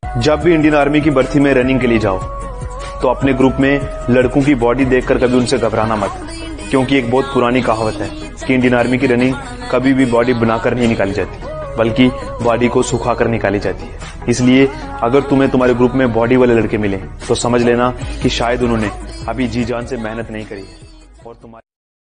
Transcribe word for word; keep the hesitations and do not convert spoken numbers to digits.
जब भी Indian army की भर्ती में रनिंग के लिए जाओ तो अपने ग्रुप में लड़कों की बॉडी देखकर कभी उनसे घबराना मत, क्योंकि एक बहुत पुरानी कहावत है कि इंडियन आर्मी की रनिंग कभी भी बॉडी बनाकर नहीं निकाली जाती, बल्कि बॉडी को सुखाकर निकाली जाती है। इसलिए अगर तुम्हें तुम्हारे ग्रुप में बॉडी वाले लड़के मिले तो समझ लेना कि शायद उन्होंने अभी जी जान से मेहनत नहीं करी है और तुम्हारे